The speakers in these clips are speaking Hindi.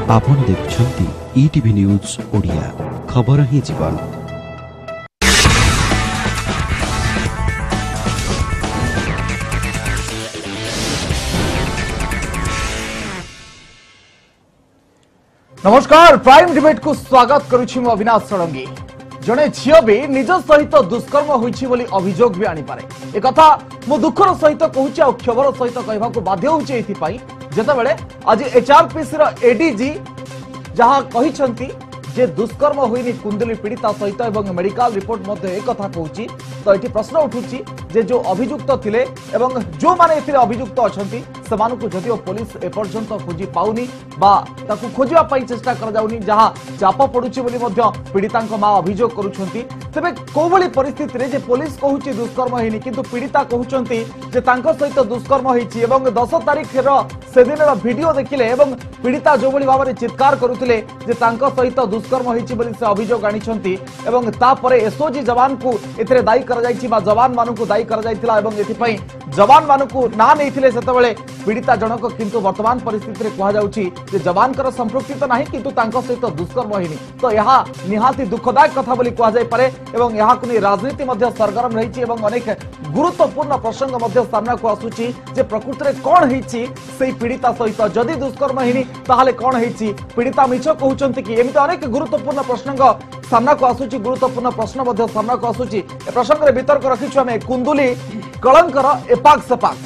आपण देखुछंती ईटीवी न्यूज ओडिया खबर ही जीवन। नमस्कार, प्राइम डिबेट को स्वागत करुछि मु अविनाश षडंगी। जड़े झील भी निज सहित दुष्कर्म होइछि बोली अभियोग भी आनीपारे। एक कथा मु दुखर सहित कहूछि आ खबर सहित कहबा को बाध्य होछि एथिपाई जेतेबेले आज एचआरपीसी रो एडीजी जहां कहिसंती जे दुष्कर्म होइनी कुंडली पीड़िता सहित एवं मेडिकल रिपोर्ट मध्ये एक कथा कहूछि। तो एठी प्रश्न उठुछि जे जो अभियुक्त थिले एवं जो माने एथिले अभियुक्त अछंती सेमानकु जदिओ पुलिस एपर्यंत खोजी पाउनी बा ताकु खोजिबा पई चेष्टा कर जाउनी जहां चाप पडुछि बोली मध्ये पीड़ितांक मा अभियोग करूछंती। तबे कोभली परिस्थिति रे जे पुलिस कहूछि दुष्कर्म हेनी किंतु पीड़िता कहउछंती जे तांको सहित दुष्कर्म हेछि एवं 10 तारिख रो सेदिन रो वीडियो देखिले एवं पीड़िता जो बोली भाबरे चित्कार करूथिले जे तांको सहित दुष्कर्म हेछि बोली से अभियोग आनिछंती एवं तापरे एसओजी जवान को एथिरे दायी कर जायछि बा जवान मानकु दायी कर जायतिला एवं एथि पई जवान मानकु ना नैथिले सेतबेले पीड़िता जनक किंतु वर्तमान परिस्थिति रे कहा जाउछि जे जवान कर संपृक्ति तो नाही किंतु तांको सहित दुष्कर्म हेनी। तो यहा निहाती दुखदायक कथा बोली कहा जाय पारे एवं यहा कुनी राजनीति मध्ये सरगरम रहिछि एवं अनेक गुरुत्वपूर्ण प्रसंग मध्ये सामना को आसुछि जे प्रकृति रे कोन हेछि सेही पीड़िता सहित जदि दुष्कर्म हेनी ताहाले कोन हेछि पीड़िता मिछ कहउचंती कि एमिति अनेक गुरुत्वपूर्ण प्रसंग सामना को आसुछि। गुरुत्वपूर्ण प्रश्न मध्ये सामना को आसुछि। ए प्रसंग रे वितर्क रखिछु हमें कुंडली कलंकर एपाक सेपाक।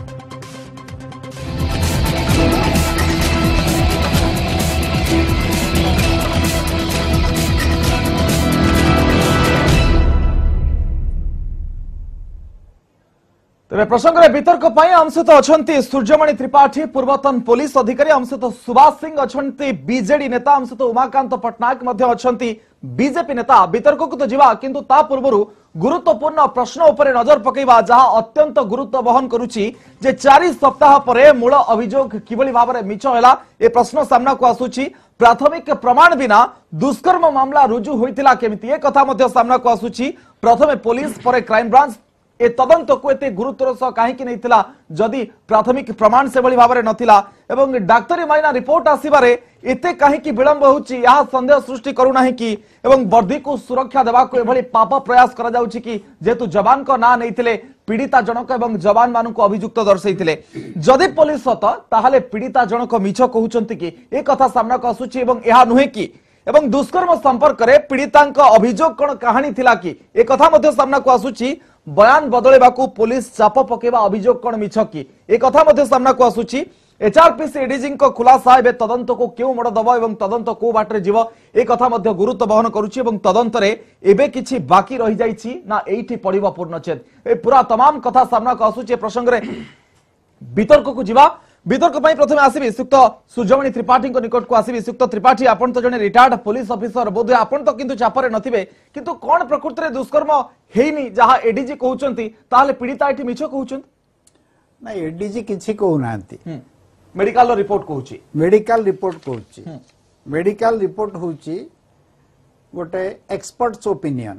तेरे प्रसंग रे वितर्क पाई आम सहित अछंती सूर्यमणि त्रिपाठी पूर्वतन पुलिस अधिकारी, आम सहित सुभाष सिंह अछंती बीजेडी नेता, आम सहित उमाकांत पटनायक मध्ये अछंती बीजेपी नेता। वितर्क को तो जीवा किंतु ता पूर्वरु गुरुत्वपूर्ण प्रश्न उपरे नजर पकेबा जहां अत्यंत गुरुत्व बहन करुछि जे 4 सप्ताह परे मूल अभियोग किबळी भाबरे मिछ होला ए प्रश्न सामना को आसुछि। प्राथमिक प्रमाण बिना दुष्कर्म मामला रुजु होइतिला केमिति ए कथा मध्ये सामना को आसुछि। प्रथमे पुलिस परे क्राइम ब्रांच ए तदंत को एते गुरुत्वर सह काहेकि नैतिला जदि प्राथमिक प्रमाण से भली भाबरे नथिला एवं डाक्तरी माइना रिपोर्ट आसीबारे एते काहेकि विलंब होउछि या संदेह सृष्टि करू नाही कि एवं वर्दी को सुरक्षा देबा को एभली पाप प्रयास करा जाउछि कि जेतु जवान को ना नैतिले पीड़िता जनक एवं जवान मानक अभियुक्त दर्शैतिले जदि पुलिस सत ताहाले पीड़िता जनक मिछ कहउचंती कि ए कथा सामना को आसुछि एवं एहा नुहे कि एवं दुष्कर्म संपर्क रे पीड़ितांक अभियोग कोन कहानी थिला कि ए कथा मध्ये सामना को आसुछि। बयान बदलेबाकू पुलिस चाप पकेबा अभियोग कोन मिछ कि ए कथा मध्ये सामना को आसुछि। एचआरपीसी एडीजी को खुलासा एबे तदंत को केउ मोड़ दबो एवं तदंत को बाटरे जीव ए कथा मध्ये गुरुत्व बहन करूछि एवं तदंत रे एबे किछि बाकी रहि जाइछि ना एठी पडिबो पूर्णच्छेद ए पूरा तमाम कथा सामना को आसुछि। प्रसंग रे वितर्क को जीवा। वितर्क पई प्रथमे आसीबि सुक्त सूर्यमणि त्रिपाठी को निकट को आसीबि। सुक्त त्रिपाठी आपण तो जने रिटायर्ड पुलिस ऑफिसर बोधे आपण तो किंतु चापरे नथिबे किंतु कोन प्रकृति रे दुष्कर्म हेइनी जहा एडीजी कहउचंती ताले पीड़िता एठी मिछ कहउचंती ना एडीजी किछि कहउ नांती। मेडिकल रिपोर्ट कहउची मेडिकल रिपोर्ट कहउची मेडिकल रिपोर्ट होउची गोटे एक्सपर्ट्स ओपिनियन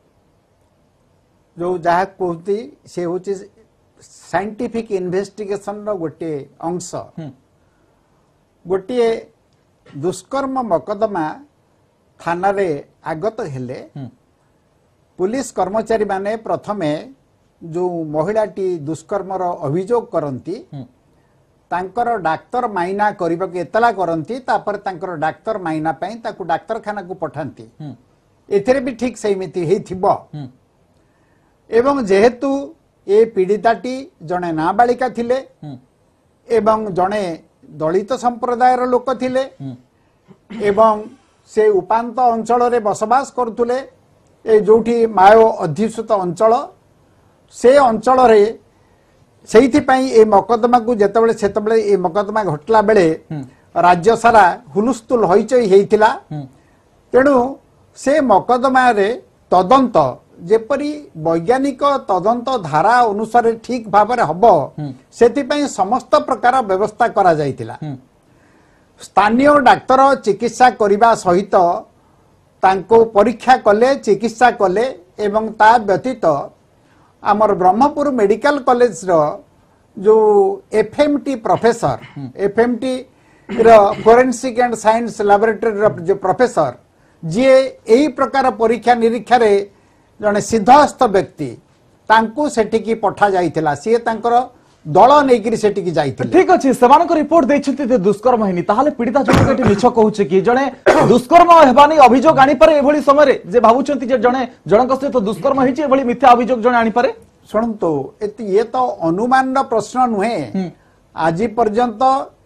जो जहा कहउती से होची साइंटिफिक इन्वेस्टिगेशन रो गोटे अंश। गोटे दुष्कर्म मकदमा थाना रे आगत हेले पुलिस कर्मचारी माने प्रथमे जो महिलाटी दुष्कर्म रो अभियोग करंती तांकर डाक्टर माइना करिबा के एतला करंती तापर तांकर डाक्टर माइना पई ताकू डाक्तरखाना को पठांती। एथरे भी ठीक सहीमिति हेथिबो एवं जेहेतु ए पीड़िताटी जड़े नाबालिका थिले एवं जड़े दलित संप्रदायर लोक थिले एवं से उपांत अंचल रे बसवास करथुले ए जोठी मायो अध्युषित अंचल से अंचल रे सेहिथि पई ए मकदमा को जेतबेले सेतबेले ए मकदमा घटला बेले राज्य सारा हुलुस्तुल होइचई हेइतिला। तेणु से मकदमा रे तदंत जेपरी वैज्ञानिक तदंत धारा अनुसार ठीक भाव हबो सेति समस्त प्रकार व्यवस्था करा जाइतिला। स्थानीय डाक्तर चिकित्सा करिबा सहित तांको परीक्षा कले चिकित्सा कले एवं ता व्यतीत आमर ब्रह्मपुर मेडिकल कॉलेज रो जो FMT professor FMT forensic and science laboratory जो प्रोफेसर जी यही प्रकार परीक्षा निरीक्षा रे जने सिद्धहस्त व्यक्ति तांकू सेठी पठा जाइथिला सी तांकर दल नहीं सेठी जाइथिले। ठीक अछि सेमानक रिपोर्ट दैछथि जे दुष्कर्म हेनी ताहाले पीड़िता जनक एटी मिछ कहूछि कि जने दुष्कर्म हेबानी अभियोग आनी पारे एभली समय रे जे भाबुचंती जे जने जनक सहित दुष्कर्म हेछि एभली मिथ्या अभियोग जने आनी पारे। सुनतो ये तो अनुमान प्रश्न नुहे आज पर्यंत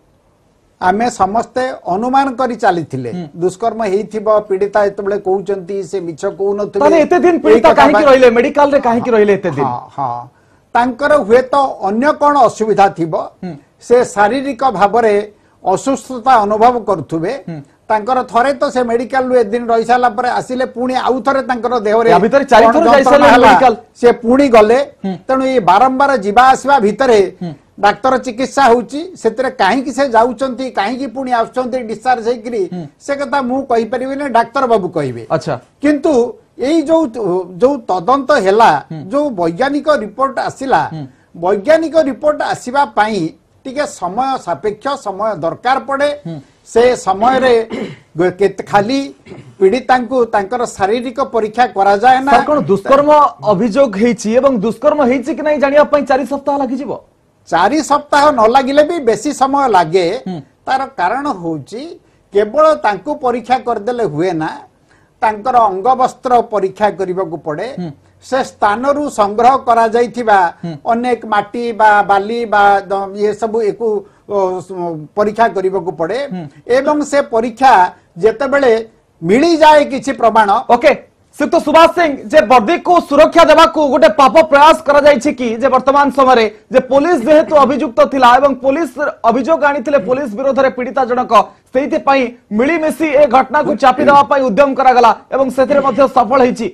आमे समस्ते अनुमान करी चली दुष्कर्म हेइथिबो पीड़िता एतबेले कहउचंती से मिछ कहउ नथिबे ताले एते दिन पीड़िता काहे कि रहिले मेडिकल रे काहे कि रहिले एते दिन। हां तांकर हुए तो अन्य कोन असुविधा थिबो से शारीरिक भाबरे असुस्थता अनुभव करथुबे तांकर थरे तो से मेडिकल रे दिन रहि साला परे आसिले पुणी आउ थरे तांकर देह रे भीतर चारि थर जाय साले मेडिकल से पुणी गले तणु ये बारंबार जीवा आसीबा भितरे डाक्तर चिकित्सा होउची सेतरे काहे कि से जाउचंती काहे कि पुणी आउचंती डिस्चार्ज हेकरी से कथा मु कहि परिबिने डाक्तर बाबू कहिबे। अच्छा किंतु एई जो तदंत हेला जो वैज्ञानिक रिपोर्ट आसिला वैज्ञानिक रिपोर्ट आसीबा पाई टिके समय सापेक्ष समय दरकार पड़े से समय रे खाली पीड़िता तांकर शारीरिक परीक्षा करा जाए ना कोन दुष्कर्म अभियोग हेछि एवं दुष्कर्म हेछि कि नै जानिया पई 4 सप्ताह लागि जिवो 4 सप्ताह न लागिले भी बेसी समय लागे तार कारण होउची केवल तांकु परीक्षा करदेले हुए ना तांकर अंग वस्त्र परीक्षा करबाकू पड़े से स्थान रु संग्रह करा जाइथिबा अनेक माटी बा बाली बा ये सब एकु परीक्षा करबाकू पड़े एवं से परीक्षा जेतेबेले मिली जाए किछि प्रमाण ओके से तो सुभाष सिंह जे बर्दी को सुरक्षा देवा को गोटे पाप प्रयास करा जायछि कि जे वर्तमान समय रे जे पुलिस जेहेतु अभियुक्त थिला एवं पुलिस अभियोग आनिथिले पुलिस विरोध रे पीड़िता जनक सेहिते पई मिली मिसी ए घटना को चापी देवा पई उद्यम करा गला एवं सेथिरे मध्ये सफल हेछि।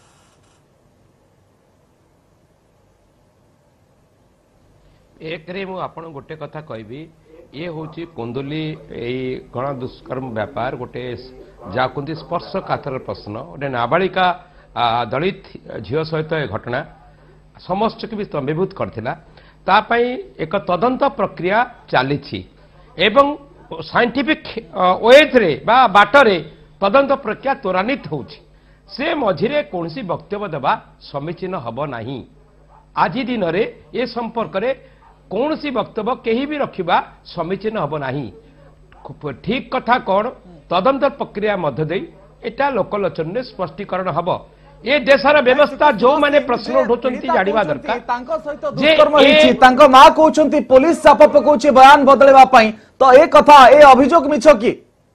एक रे मु आपण गोटे कथा कहबी ये होची कुंदुली ए गण दुष्कर्म व्यापार गोटे जाकुंती स्पर्श कातर प्रश्न गोटे नाबालिका दलित झील सहित ए घटना समस्त के भी स्तंभीभूत करथिला तापाई एक तदंत प्रक्रिया चली एवं साइंटिफिक वेज रे बा बाटरे तदंत प्रक्रिया त्वरान्वित होची से मझिरे कोनसी वक्तव्य देवा समीचीन हब नाही। आज दिन रे ए संपर्क रे कोनसी वक्तव्य केही भी रखिबा समीचीन हब नाही। ठीक कथा कौन तदंत प्रक्रिया मध्य दे एटा लोकलोचन रे स्पष्टीकरण हब ए देशर व्यवस्था जो माने प्रश्न उठौचंती जानिबा दरकार तांको सहित दुष्कर्म हेछि तांको मां कहउचंती पुलिस चाप पकौछि बयान बदलेबा पई तो ए कथा ए अभियोग मिछ की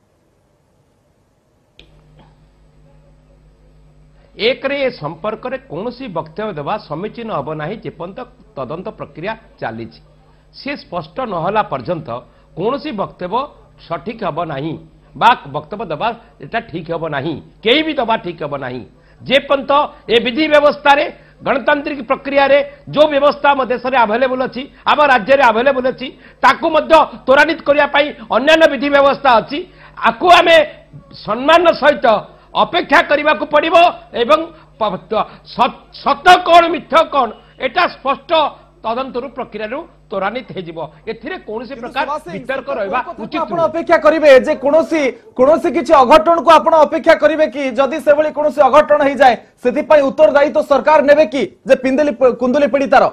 एक रे संपर्क रे कोनसी वक्तव्य देवा समीचीन हब नाही जेपंत तदंत प्रक्रिया चली सी स्पष्ट नहला पर्यंत कोनसी वक्तव्य सठिक हब नाही बा वक्तव्य देवा एटा ठीक हब नाही केही भी दबा ठीक हब नाही जेपंत ए विधि व्यवस्था रे गणतांत्रिक प्रक्रिया रे जो व्यवस्था हम देश में अवेलेबल अच्छी आम राज्य में अवेलेबल अच्छी ताकू त्वरान्वित करने अन्य विधि व्यवस्था अच्छी आकु आम सम्मान सहित अपेक्षा करने को पड़ो एवं सत कौन मिथ्या कौन एटा स्पष्ट तदंत प्रक्रिया त्वरान्वित हो प्रकार वितर्क रहा उचित आपण अपेक्षा करिवे जे कोनोसी किछि अघटन को आपण अपेक्षा करिवे कि जदि से भली कोनोसी अघटन हो जाए सेति पई उत्तरदायित्व सरकार नेबे कि जे कुंदली पीड़ितार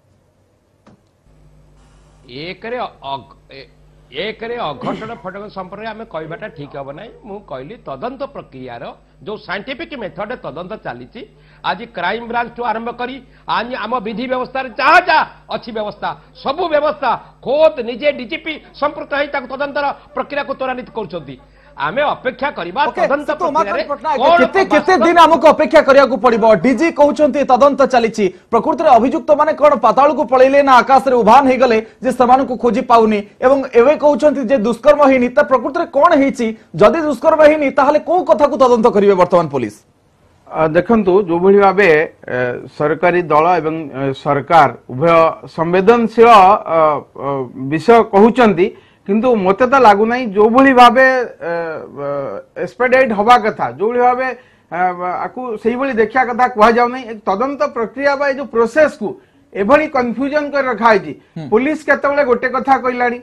एक अघटन फटन संपर्क आम कहवाटा ठीक हम ना मु कहली तदंत प्रक्रियार जो साइंटिफिक मेथड तदंत चली आज क्राइम ब्रांच टू आरंभ करी आज आम विधि व्यवस्था जहाँ जहाँ अच्छी व्यवस्था सबू व्यवस्था खोद निजे डीजीपी संपृक्त है तदंतर प्रक्रिया को त्वरान्वित कर आमे अपेक्षा करिबा तदंत केते दिन हमको अपेक्षा करिया को पड़िबो डीजी कहउचंती तदंत चलीछि प्रकृति अभियुक्त माने कोन पाताल को पळैले ना आकाश रे उभान हे गले जे समान को खोजी पाउनी एवं एवे कहउचंती जे दुष्कर्म हेनी त प्रकृति कोन हेछि जदि दुष्कर्म हेनी ताहाले को कथा को तदंत करिवे वर्तमान पुलिस देखंतु जो भली भाबे सरकारी दल एवं सरकार उभय संवेदनशील विषय कहउचंती किंतु मते तो लागू नहीं जो भली भाबे एक्सपेडाइट हवा कथा जो भली भाबे आकु सही भली देखिया कथा कहा जाउ नहीं एक तदंत प्रक्रिया बा जो प्रोसेस को एभली कंफ्यूजन कर रखा है पुलिस केतबेले गोटे कथा कहलानी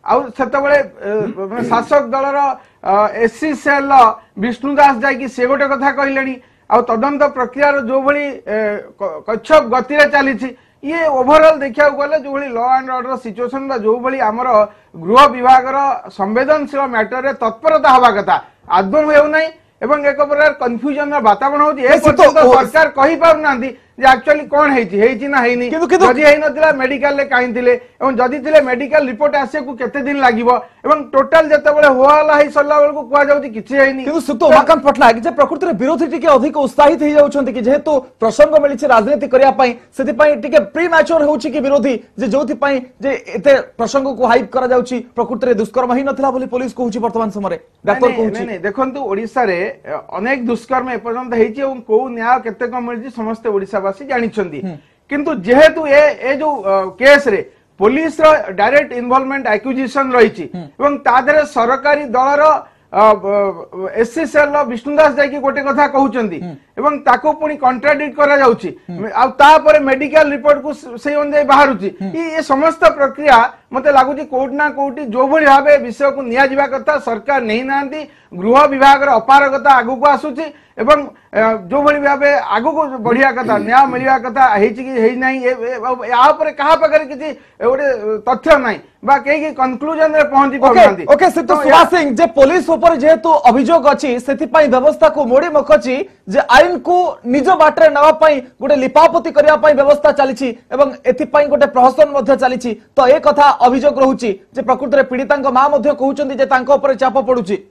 से शासक दलर एससी सेल विष्णु दास जाकि से गोटे कथा कहले आ तदंत प्रक्रिया जो भली कच्छप गति चली ये ओभरऑल देखा गले जो लॉ एंड ऑर्डर सिचुएशन जो भली आमर गृह विभाग संवेदनशील मैटर रे तत्परता हवा कथा आदम हो एवं एक प्रकार कन्फ्यूजन वातावरण होती सरकार कही पारना एक्चुअली कौन है ना है जदि है मेडिकल ले कहीं थिले एवं जदि थिले मेडिकल रिपोर्ट आसे को केते दिन लागिवो एवं टोटल जते बेले होआला है सरला बेल को कुआ जाउती किछि हैनी किंतु सुतो उमाकांत पटनायक जे प्रकृति रे विरोधी टिके अधिक उत्साहित हे जाउछंती कि जेहेतु प्रसंग मिलिछि राजनीति करिया पई सेति पई टिके प्री मैच्योर होउछि कि विरोधी जे जोथि पई जे एते प्रसंग को हाइप करा जाउछि प्रकृति रे दुष्कर्म ही नथिला बोली पुलिस कहूछि वर्तमान समय डॉक्टर कहूछि नहीं देखंतु ओडिसा रे अनेक दुष्कर्म एपर्यंत हेछि एवं को न्याय केते कम मिलिछि समस्त ओडिसा जानी किंतु जेहेतु ए जो केस रे पुलिस रो डायरेक्ट इन्वॉल्वमेंट एक्विजिशन रही सरकारी दलर एससी सेल विष्णुदास जाकि गोटे कथा कहउचंदी एवं ताको पुनी कॉन्ट्राडिक्ट करा जाउची आ तापर मेडिकल रिपोर्ट को से अनुसार बाहरुची ये समस्त प्रक्रिया मते लागुची कोर्ट ना कोर्ट जो भली भाबे विषय को निया जिबा कथा सरकार नहीं नांती गृह विभाग रो अपारगता आगु को आसुची एवं जो भली भाबे आगु को बढ़िया कथा न्याय मिलिया कथा हेची कि हेई नाही या ऊपर कहा पकर किछि ओडे तथ्य नाही बा केही कंक्लूजन रे पहुंची पाउनांती ओके सिद्धू सुभाष सिंह जे पुलिस ऊपर जेहेतु अभियोग अछि सेति पई व्यवस्था को मोड़ी मखछि जे आईन को निज बाटरे नवा पई गोटे लिपापोती करिया पई व्यवस्था चलीछि एवं एथि पई गोटे प्रहसन मध्ये चलीछि तो ए कथा अभियोग रहुछि जे प्रकृति रे पीड़ितांक मा मध्ये कहउचंदी जे तांको ऊपर चाप पडुछि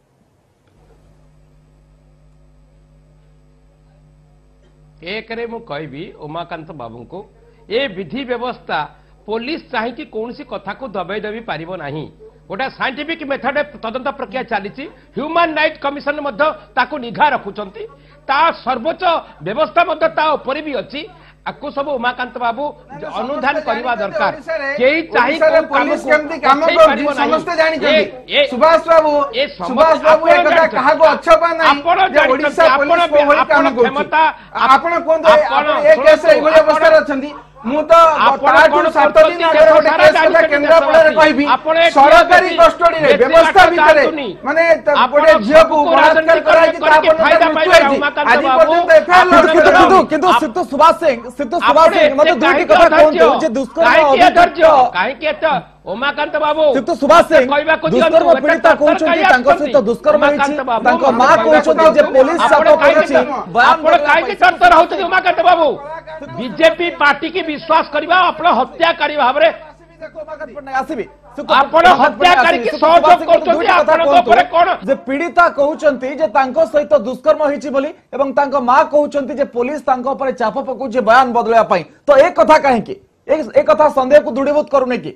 एक रे मु कहबी उमाकांत बाबू को ए विधि व्यवस्था पुलिस चाहिए कौन सी कथा को दबाई दबी पारिबो नाही गोटे साइंटिफिक मेथड तदंत प्रक्रिया चली ह्यूमन राइट कमिशन ताकू निघा रखुचंती ता सर्वोच्च व्यवस्था भी अच्छी आपको सब उमाकांत बाबू अनुधान करवा दरकार केही चाहि पुलिस केमती काम करछि समस्त जानि छथि सुभाष बाबू ए कथा कहा को अच्छा बा नाही ओडिशा पुलिस को होई काम करछि आपण कोन ए केस रे एगो अवस्था रछंती मु तो ताटू 7 दिन आगे गोटे केस कथा केंद्रापड़ा रे कहबी सरकारी कस्टडी रे व्यवस्था भितरे माने गोटे झियो को बलात्कार कराई कि तापर आज पर्यंत एफआईआर किंतु सिद्धू सुभाष सिंह मते दुईटी कथा कहंतु जे दुष्कर्म अभियोग काहे के त उमाकांत बाबू सिद्धू सुभाष सिंह दुष्कर्म पीड़िता कहउछंती तांको सहित दुष्कर्म होईछि तांको मां कहउछंती जे पुलिस चाप पड़छि आपण काहे के चर्चा रहउछि उमाकांत बाबू बीजेपी पार्टी की विश्वास करबा आपण हत्याकारी भाबरे आसीबी आपण हत्याकारी की सहयोग करछथि आपण ऊपर कोन जे पीड़िता कहउछंती जे तांको सहित दुष्कर्म होईछि बोली एवं तांको मां कहउछंती जे पुलिस तांको ऊपर चाप पकउछि बयान बदलया पई तो एक कथा काहे की एक कथा संदेह को दृढ़ीभूत करूने की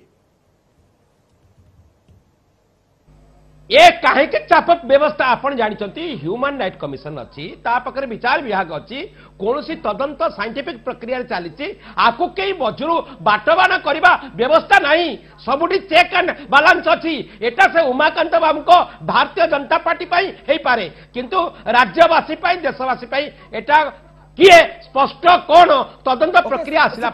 ये कहीं के चाप व्यवस्था आपण जानते ह्यूमन राइट कमिशन अच्छी पाखे विचार विभाग अच्छी कौन सी तदंत साइंटिफिक प्रक्रिया चली आपको कई बजरू बाटबाना करने व्यवस्था नहीं सबुठी चेक एंड बालांस अच्छी एटा से उमाकांत बाबू को भारतीय जनता पार्टी हो पारे किंतु राज्यवासी देशवासी एटा किए स्पष्ट कौन तदंत प्रक्रिया आसला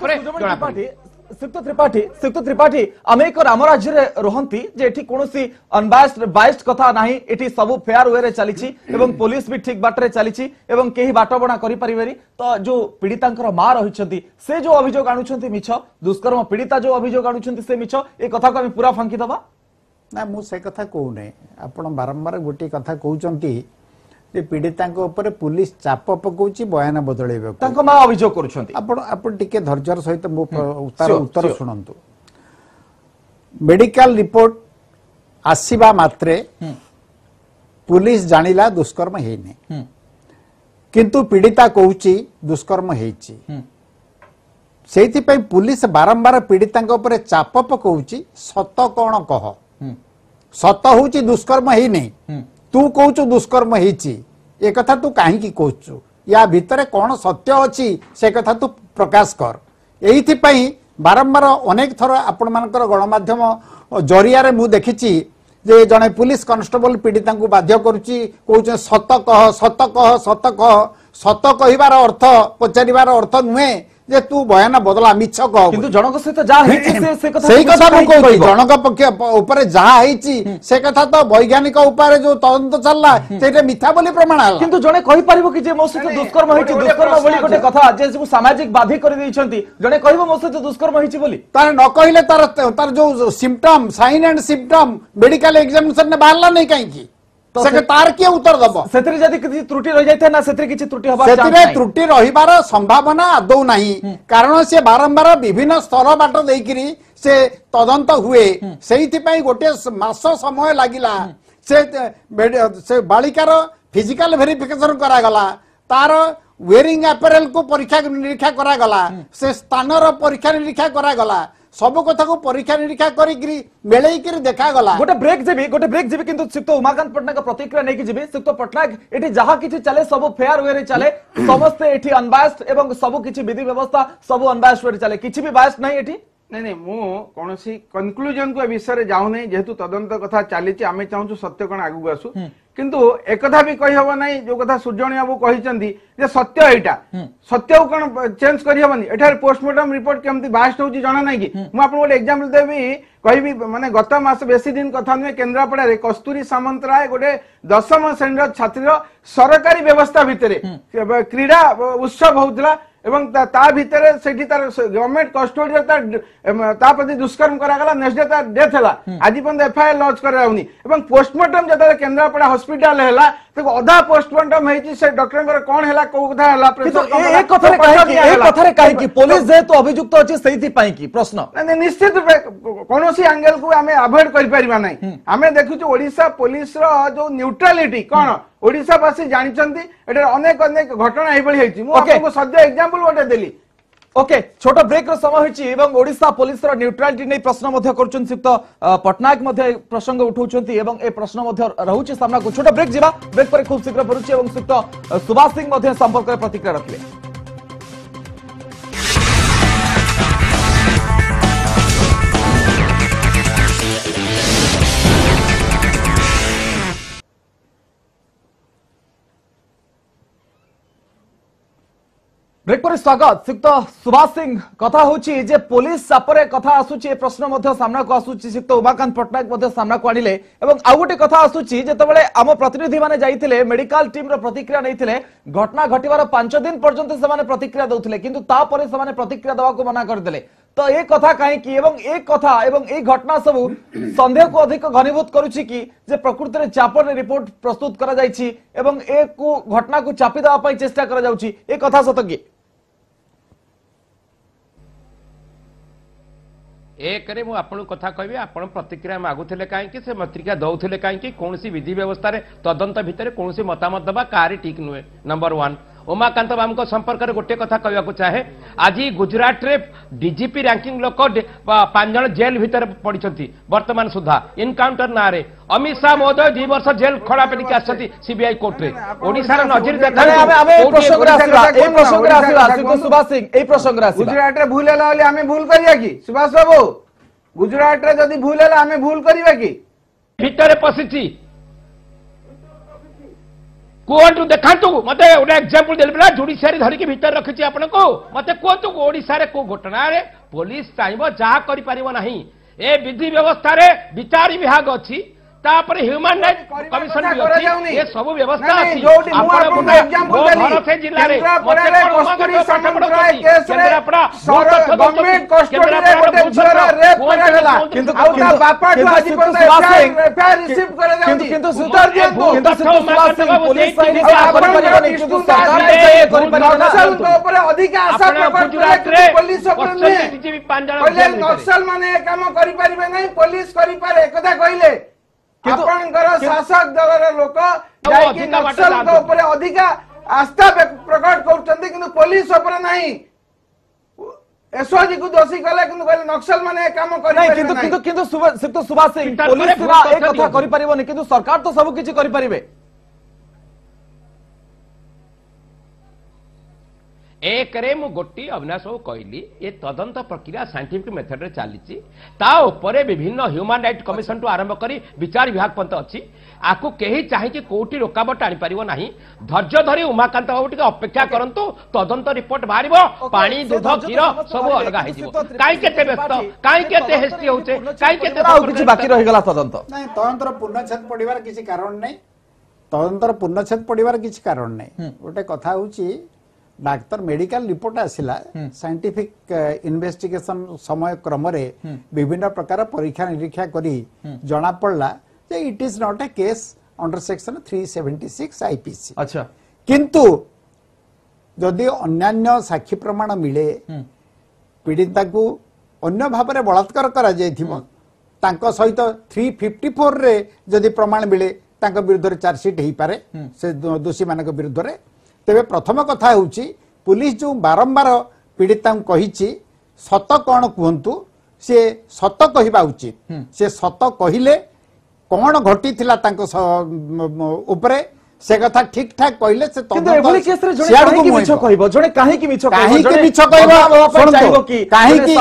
सिद्ध त्रिपाठी आम एक राम राज्य रहती जे एठी कोनोसी अनबायस्ड बायस्ड कथा नाही एठी सब फेयर वे रे चलीछि एवं पुलिस भी ठीक बाटरे चलीछि एवं केही बाटबणा करि परिबेरी तो जो पीड़ितांकर मां रहिछंती से जो अभियोग आनुछंती मिछ दुष्कर्म पीड़िता जो अभियोग आनुछंती से मिछ ए कथा को हम पूरा फांकी दबा ना मु से कथा कहू नै आपण बारंबार गोटी कथा कहउचंती पीड़िता पुलिस चाप पकाउची बयान बदलैबा मां अभियोग करूछंती आपण टिके धैर्यर सहित मो उत्तर सुनंतु मेडिकल रिपोर्ट आसीबा मात्रे पुलिस जानिला दुष्कर्म हेने किंतु पीड़िता कहूची दुष्कर्म हेची सेति पई पुलिस बारंबार पीड़िता ऊपर चाप पकाउची सत कोन कह सत होची दुष्कर्म हेने तू कहू दुष्कर्म हेची ए कथा तू कहीं कहू या भितर कौन सत्य अच्छी से कथा तू प्रकाश कर एइथि बारंबार अनेक थर आपण मानकर गणमाध्यम जरिया मु देखी जे जड़े पुलिस कांस्टेबल पीड़िता को बाध्य करुच्ची कहूँ सत कह सत कह सत कह सत कहबार अर्थ पचार अर्थ नुहे जे तू बयान बदला मिछ कह किंतु जनक सहित जा सेही कथा मु कहूची जनक पक्ष ऊपर जहा हेची से कथा तो वैज्ञानिक ऊपर जो तदंत चलला सेटे मिथ्या बोली प्रमाण हला किंतु जने कहि परिबो कि जे मो सहित दुष्कर्म होईची दुष्कर्म बोली गोटे कथा जे सब सामाजिक बाधी कर दैछंती जने कहबो मो सहित दुष्कर्म होईची बोली तार न कहिले तार जो symptom sign and symptom medical examination ने बाहरला नहीं कहीं की से तार के उत्तर दबो सेतरी जदी किछि त्रुटि रहि जायते ना सेतरी किछि त्रुटि हबा चांस सेतिरे त्रुटि रहिबार संभावना आदौ नाही कारण से बारंबार विभिन्न स्तर बाट देकिरी से तदंत हुए सेहिति पई गोटे मास समय लागिला से बालिकार फिजिकल वेरिफिकेशन करा गला तार वेयरिंग अपैरेल को परीक्षा निरीक्षा करा गला से स्थानर परीक्षा निरीक्षा करा गला सब कथा को परीक्षा निरीक्षा करी मेलैकरी देखा गला गोटे ब्रेक जेबी किंतु सिक्त उमाकांत पटनायक प्रतिक्रिया नहीं जीवी सिक्त पटनायक एठी जहा किछि चले सब फेयर वे रे चले समस्त एठी अनबायस्ड एवं सब किछि विधि व्यवस्था सब अनबायस्ड वे चले किछि भी बायस्ड नहीं एठी नहीं मु कौन सी कनक्लूजन को विषय जाऊ नहीं जेहेतु तदंत कथा चली आम चाहूँ सत्य कौन आगू आसू किंतु एक भी कही हबो नहीं जो कथा सूर्यणी बाबू कहिसंती जे सत्य एटा सत्य को कौन चेंज करी हबनी एठार पोस्टमार्टम रिपोर्ट केमती बास्ट होची जाना नहीं कि मु आपन गोटे एग्जांपल देबी कहबी माने गत मास बेसी दिन कथा नुहे केन्द्रापड़ा रे कस्तूरी सामंतराय गोटे 10th श्रेणी छात्र सरकारी व्यवस्था भितरे क्रीड़ा उत्सव होउतला एवं ता भितरे सेठी तार गवर्नमेंट कस्टोडी ता प्रति दुष्कर्म करा गला नेक्स्ट डे तार डेथ हला आज पर्यंत एफआईआर लॉन्च कराउनी एवं पोस्टमार्टम जता केन्द्रापड़ा हॉस्पिटल हैला तो अधा पोस्टमार्टम हेची से डॉक्टर कर कोन हैला को कथा हैला एक कथा रे काहे कि पुलिस जे तो अभियुक्त अछि सेहिति पई कि प्रश्न नहीं निश्चित कोनोसी एंगल को हमें अवॉइड कर परिबा नहीं हमें देखुछु ओडिसा पुलिस रो जो न्यूट्रलिटी कोन ओडिसावासी जानिचंती एटा अनेक अनेक घटना एभली हेची मु आपको सद्य एग्जांपल गोटे देली ओके छोट ब्रेक रो समय होची एवं ओडिसा पुलिस रो न्यूट्रलिटी नै प्रश्न मध्ये करचन सिक्त पटनायक मध्ये प्रसंग उठाउचंती एवं ए प्रश्न मध्ये रहउची सामना को छोट ब्रेक जिबा ब्रेक पर खूब शीघ्र परुची एवं सिक्त सुभाष सिंह मध्ये संपर्क रे प्रतिक्रिया रखले ब्रेक पर स्वागत सिक्त सुभाष सिंह कथा होची जे पुलिस चापरे कथा आसुची ए प्रश्न मध्ये सामना को आसुची सिक्त उमाकांत पटनायक मध्ये सामना को आनिले एवं आ गोटे कथा आसुची जेतेबेले आम प्रतिनिधि माने जाइतिले मेडिकल टीम रो प्रतिक्रिया नैथिले घटना घटिवार 5 दिन पर्यंत से माने प्रतिक्रिया दउथिले किंतु ता परे से माने प्रतिक्रिया दवा को मना कर देले तो ए कथा काहे कि एवं एक कथा एवं ए घटना सब संदेह को अधिक घनीभूत करूची कि जे प्रकृति रे चापर रे रिपोर्ट प्रस्तुत करा जायछि एवं ए को घटना को चापी देवा पई चेष्टा करा जाउची ए कथा सत कि एक रे मु आपन कथा कहबी आपन प्रतिक्रिया मागुथिले काहे कि से प्रतिक्रिया दउथिले काहे कि कोनसी विधि व्यवस्था रे तदंत भितरे कोनसी मतामत दबा कारी ठीक नुहे नंबर 1 उमाकांत बाबू को संपर्क में गोटे कथा कहवाक चाहे आज गुजरात रे डीजीपी रैंकिंग लोक 5 जन जेल भीतर पड़ी वर्तमान सुधा इनकाउंटर ना रे अमित शाह महोदय 2 वर्ष जेल खड़ा पेटिक आछथि सीबीआई कोर्ट रे ओडिसा रे नजर देखा गुजरात रे भूल हैला बोली हमें भूल करिया कि सुभाष बाबू गुजरात रे जदी भूल हैला हमें भूल करिया कि भीतर पसिछि कहतु देखु मत गोटे एक्जामपल देला जुडिशियरी धरिकी भीतर रखी आपन को मत कहतु ओडिशा रे को घटना रे पुलिस चाहिए जहाँ कर ए विधि व्यवस्था रे विचार विभाग अच्छी तापर ह्यूमन राइट कमिशन भी अछि ये सब व्यवस्था अछि जोटी मु आपन एग्जांपल देली घर से जिल्ला रे कस्तूरी सामंतराय केस रे गवर्नमेंट कस्टडी रे गोटे झोर रेप करा गेला किंतु आउता बापा को आज पर एफआईआर रिसीव करे जाउनी किंतु सुतर दियो किंतु सुभाष सिंह पुलिस साइड से कर परिबनी किंतु सरकार से कर परिबनी नक्सल को ऊपर अधिक आशा प्रकट करे पुलिस ऊपर नहीं पहले नक्सल माने काम करि परिबे नहीं पुलिस करि पारे एकदा कहिले शासक दल लोक नक्सल अधिक आस्था प्रकट कर पुलिस नहीं एसओजी को दोषी कले नक्सल माने काम किंतु सुभाष सिंह पुलिस एक कथा करि परिबनी किंतु सरकार तो सब किछि करि परिबे एक रे मु गोटी अविनाश बाबू कहली ये तदंत प्रक्रिया साइंटिफिक मेथड रे चली ता उपरे विभिन्न ह्यूमन राइट कमिशन टू आरंभ करी विचार विभाग पर्यंत अच्छी आपको कहीं चाहिए कोटी रोकावट आनी पारिबो नाही धैर्य धरी उमाकांत बाबू टिके अपेक्षा करंतु तदंत रिपोर्ट बाहरिबो पानी दूध क्षीर सब अलग हो जिवो काई केते व्यस्त काई केते हेस्टी होचे काई केते ଆଉ କିଛି ବାକି ରହିଗଲା ତଦନ୍ତ ନାଇଁ ତଦନ୍ତର ପୂର୍ଣ୍ଣଚ୍ଛେଦ ପଡ଼ିବାର କିଛି କାରଣ ନାହିଁ ତଦନ୍ତର ପୂର୍ଣ୍ଣଚ୍ଛେଦ ପଡ଼ିବାର କିଛି କାରଣ ନାହିଁ ଗୋଟେ କଥା ହେଉଛି डाक्तर मेडिकल रिपोर्ट आसिला साइंटिफिक इन्वेस्टिगेशन समय क्रम रे विभिन्न प्रकार परीक्षा निरीक्षा करी जना पड़ला जे it is not a case under section 376 IPC अच्छा किंतु जदि अन्यान्य साक्षी प्रमाण मिले पीड़िता को अन्य भाव में बलात्कार करा जायथिबो तांको सहित 354 रे जदि प्रमाण मिले तांको विरुद्ध चार्जशीट हेई पारे से दोषी मानक विरुद्ध रे तेरे प्रथम कथा होची पुलिस जो बारंबार पीड़िता कही सत कौन कहतु सी सत कहवा उचित से सत कहले कौन घटी थिला तांको उपरे से कथा ठीक ठाक कहले से किंतु एभली केस रे जणे काहे की मिछ कहबो जणे काहे की मिछ कहबो काहे की मिछ कहबो चाहबो की काहे की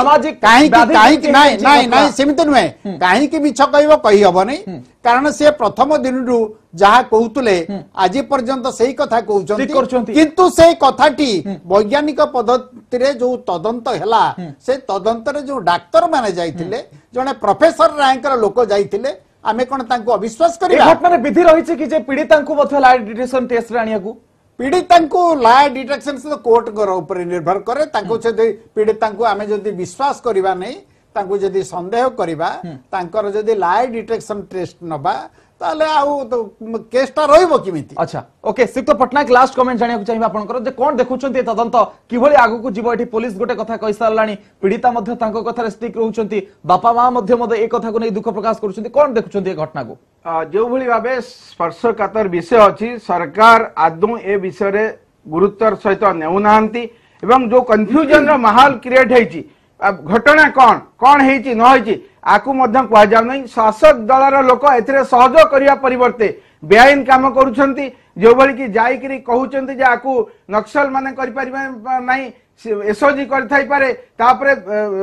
काहे की नहीं नहीं नहीं सेमित नुहे काहे की मिछ कहबो कहि हबो नै कारण से प्रथम दिन रु जहा कहउतले आज पर्यंत सही कथा कहउचंती किंतु से कथाटी वैज्ञानिक पद्धति रे जो तदंत हैला से तदंत रे जो डाक्टर माने जाइथिले जणे प्रोफेसर रैंक रो लोक जाइथिले आमे कोन तांको अविश्वास करिया घटना रे विधि रही छै कि जे पीड़िता को मध्य लाई डिटेक्शन टेस्ट रानिया को पीड़िता को लाई डिटेक्शन से कोर्ट कर ऊपर निर्भर करे तांको से पीड़िता को आमे जदी विश्वास करिबा नै तांको जदी संदेह करिबा तांकर जदी लाई डिटेक्शन टेस्ट नबा ताले आउ तो केसटा रहिबो किमिति अच्छा ओके सिक्त पटनायक लास्ट कमेंट जानिया को चाहिबा आपनकर जे कोन देखुचंती तदंत किभली आगु को जीव एठी पुलिस गोटे कथा कहि सारलानी पीड़िता मध्य तांको कथा रे स्टिक रहउचंती बापा मां मध्य ए कथा को नै दुख प्रकाश करूचंती कोन देखुचंती ए घटना को जो भली भाबे स्पर्शकातर विषय अछि सरकार आदौ ए विषय रे गुरुत्वर सहित नेउनांती एवं जो कंफ्यूजन रो माहौल क्रिएट हेची घटना कौन कौन हेची न हेची आकु मध्य कह जाउ नै शासक दलर लोक एथिरे सहयोग करिया परिवर्ते बेआईन काम करूछंती जो भली कि जाई करी कहउछंती जे आकु नक्सल माने करि परिबा नै एसओजी कर थाई पारे तापरे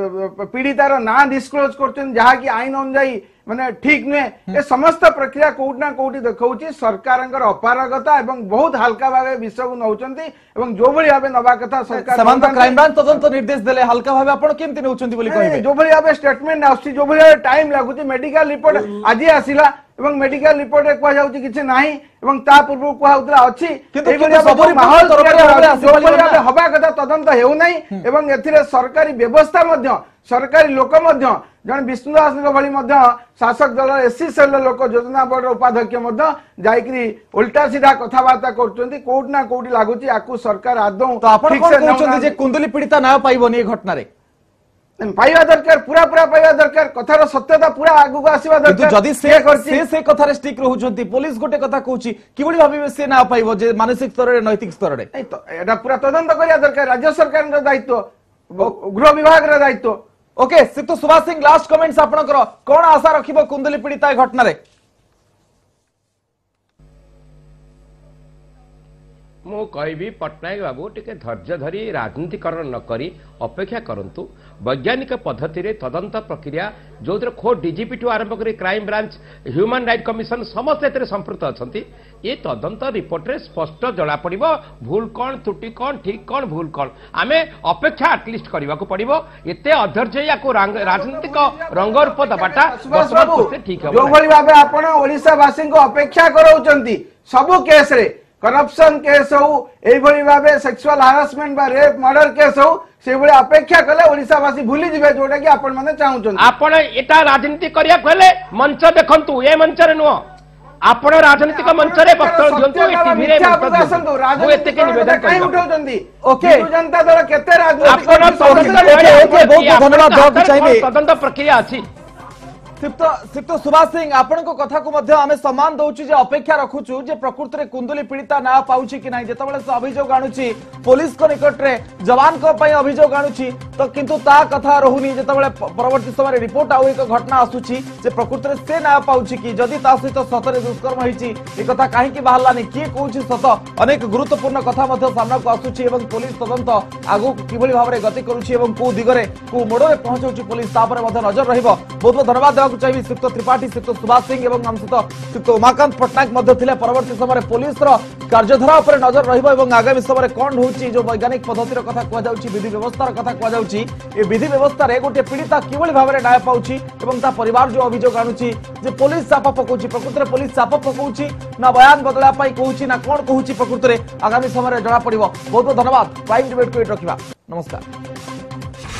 पीड़ितार ना डिस्क्लोज करछन जहा कि आईन अनुसार माने ठीक नुहे ए समस्त प्रक्रिया कोउटना कोउटी देखौची सरकारंकर अपारगता एवं बहुत हल्का भावे विषय को नउचंती एवं जो भली भावे नबा कथा सरकार समांत क्राइम ब्रांच तदंत निर्देश देले हल्का भावे आपण केमति नउचंती बोली कहबे जो भली भावे स्टेटमेंट आसी जो भली टाइम लागुची मेडिकल रिपोर्ट आज आसीला एवं मेडिकल रिपोर्ट रे कह जाउची किछ नाही एवं ता पूर्व कह होतला अछि एबोली सबरी माहौल जो भली भावे हबा कथा तदंत हेउ नाही एवं एथिरे सरकारी व्यवस्था मध्य सरकारी लोक मध्य जन विष्णुदास भली मध्य शासक दल एससी सेल लोक योजना बोर्ड उपाध्यक्ष मध्य जाइकरी उल्टा सीधा कथाबार्ता करछंती कोट ना कोटी लागुची आकु सरकार आदौ तो आपण कोन कहउछंती जे कुंडली पीड़िता ना पाइबोनी ए घटना रे पाइबा दरकार पूरा पूरा पाइबा दरकार कथार सत्यता पूरा आगु को आसीबा दरकार जदी से कथा रे स्टिक रहउछंती पुलिस गोटे कथा कहउची किबोली भाबे से ना पाइबो जे मानसिक स्तर रे नैतिक स्तर रे नै तो एटा पूरा तदंत करिया दरकार राज्य सरकार रो दायित्व गृह विभाग रो दायित्व ओके सिक्त सुभाष सिंह लास्ट कमेंट्स आपनकर कोन आशा रखिबो कुंडली पीड़िता घटना रे मु कहबी पटनायक बाबू टिके धैर्य धरी राजनीतिकरण न करी अपेक्षा करंतु वैज्ञानिक पद्धति रे तदंत प्रक्रिया जो खोट डीजीपी टू आरंभ करी crime branch human right commission समस्त एतरे संपृक्त अछंती ये तदंत रिपोर्ट रे स्पष्ट जला पड़िबो भूल कोन त्रुटि कोन ठीक कोन भूल कोन आमे अपेक्षा एटलिस्ट करबा को पड़िबो एते अधैर्य या को राजनीतिक रंग रूप दबाटा ठीक है जो भली भाबे आपण ओडिसा वासी को अपेक्षा करौचंती सब केस रे करप्शन केस हो एई भली भाबे सेक्सुअल हरासमेंट बा रेप मर्डर केस हो से भली अपेक्षा कले ओडिसा वासी भूली जिवे जोटा कि आपण माने चाहुचन आपण एटा राजनीति करिया कहले मंच देखंतु ए मंच रे नो आपण राजनीतिक मंच रे वक्तव्य दियंतु ए टीवी रे वक्तव्य एते के निवेदन काई उठाउचंती ओके जनता दल केते राजनीति आपण बहुत धन्यवाद दो चाहिए तदंत प्रक्रिया अछि सिक्त सुभाष सिंह आपण कथा को मध्य आमे सम्मान दउची जे अपेक्षा रखुचु जे प्रकृति रे कुंदुली पीड़िता ना पाउची कि नाही जेतबेले से अभियोग आनुची पुलिस को निकट रे जवान को पई अभियोग आनुची तो किंतु ता कथा रहुनी जेतबेले परवर्ती समय रिपोर्ट आउ एक घटना आसुची जे प्रकृति रे से ना पाउची कि जदी ता सहित सतरे दुष्कर्म होईची ए कथा काहे कि बाहरलानी की कहूची सत अनेक गुरुत्वपूर्ण कथा मध्य सामना को आसुची एवं पुलिस तदंत आगु किभली भाबरे गति करूची एवं को दिगरे को मोड़े पहुंचौची पुलिस तापर मध्य नजर रहइबो। बहुत बहुत धन्यवाद देवाक चाहिए सिक्त त्रिपाठी सिक्त सुभाष सिंह एवं आम सहित सिक्त उमाकांत पट्टनायक मध्य थिले परवर्ती समय पुलिस कार्यधारा उपर नजर रहिबो एवं आगामी समय कौन होउची जो वैज्ञानिक पद्धतिर कथा कुआ जाउची विधि व्यवस्थार कथा कुआ जाउची ए विधि व्यवस्था रे गोटे पीड़िता किभली भाबरे न्याय पाउची एवं ता परिवार जो अभियोग आनुची जे पुलिस चाप पकाउची प्रकृति रे पुलिस चाप पकाउची ना बयान बदला पाई कहूची ना कोन कहूची प्रकृति रे आगामी समय जना पड़िबो। बहुत बहुत धन्यवाद। प्राइम डिबेट को रखिबा। नमस्कार।